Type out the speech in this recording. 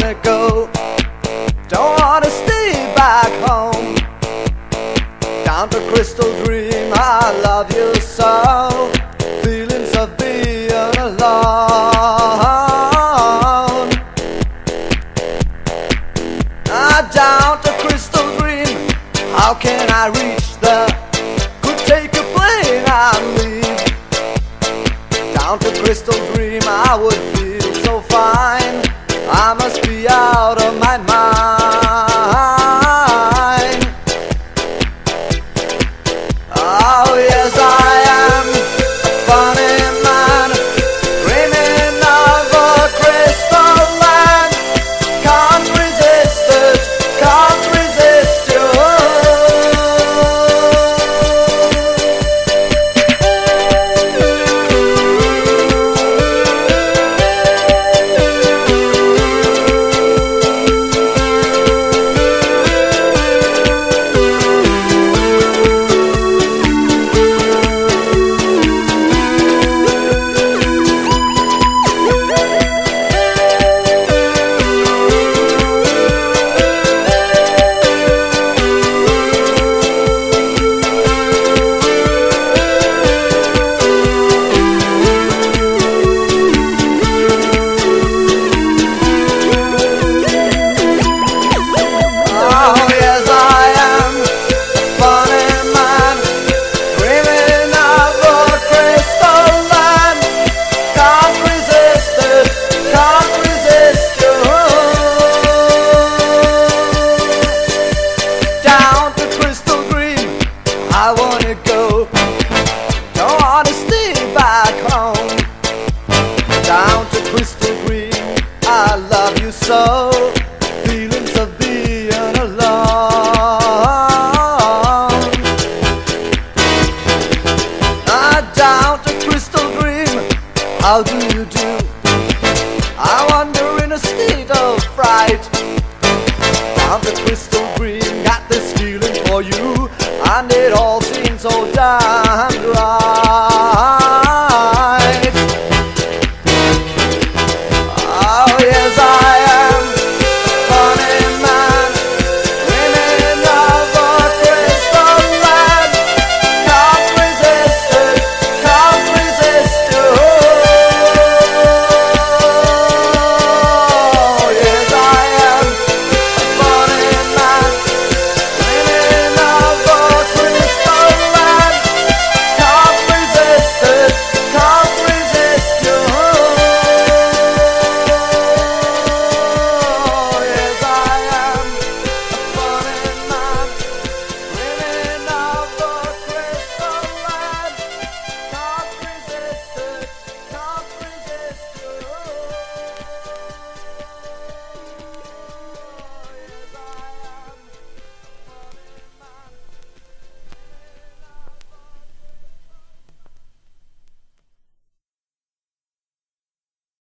wanna go, don't wanna stay back home. Down to Crystal Dream, I love you so. Feelings of being alone. Down to Crystal Dream, how can I reach there? Could take a plane and leave. Down to Crystal Dream, I would feel so fine. I must be out of my mind. Oh yes, I am a funny man, dreaming of a crystal land. Can't resist it, can't resist you. I wanna go, don't wanna stay back home. Down to Crystal Green, I love you so. Feelings of being alone. Down to Crystal Green, how do you do? I wander in a state of fright. Down to Crystal Green, got this feeling for you, and it all seems so dark.